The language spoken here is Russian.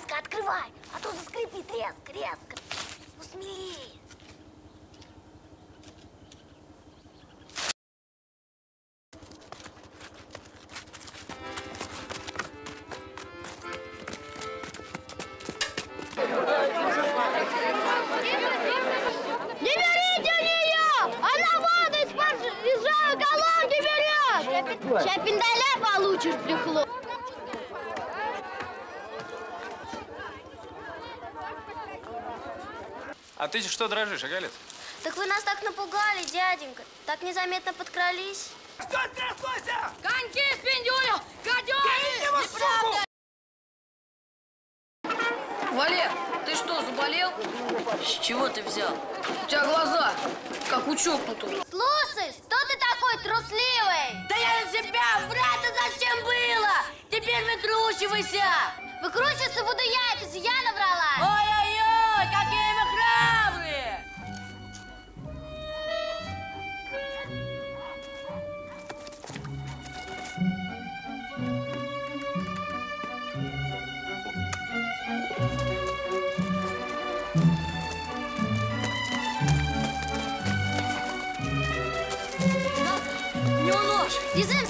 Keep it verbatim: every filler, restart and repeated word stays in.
резко открывай, а то заскрипит резко, резко. Ну, смелее. Не берите ее! Она воду из жала колонки берет! Сейчас пиндаля получишь, брюхло. А ты что дрожишь, Агалец? Так вы нас так напугали, дяденька. Так незаметно подкрались. Что стряслось? Коньки с пиндюлю! Гаденыш! Неправда! Валер, ты что, заболел? С чего ты взял? У тебя глаза, как у чокнутого. Слушай, что ты такой трусливый? Да я на себя! Врать-то зачем было? Теперь выкручивайся! Выкручиваться буду я, это же я набрала. Ой-ой-ой, какие вы храбрые! У него нож! Язык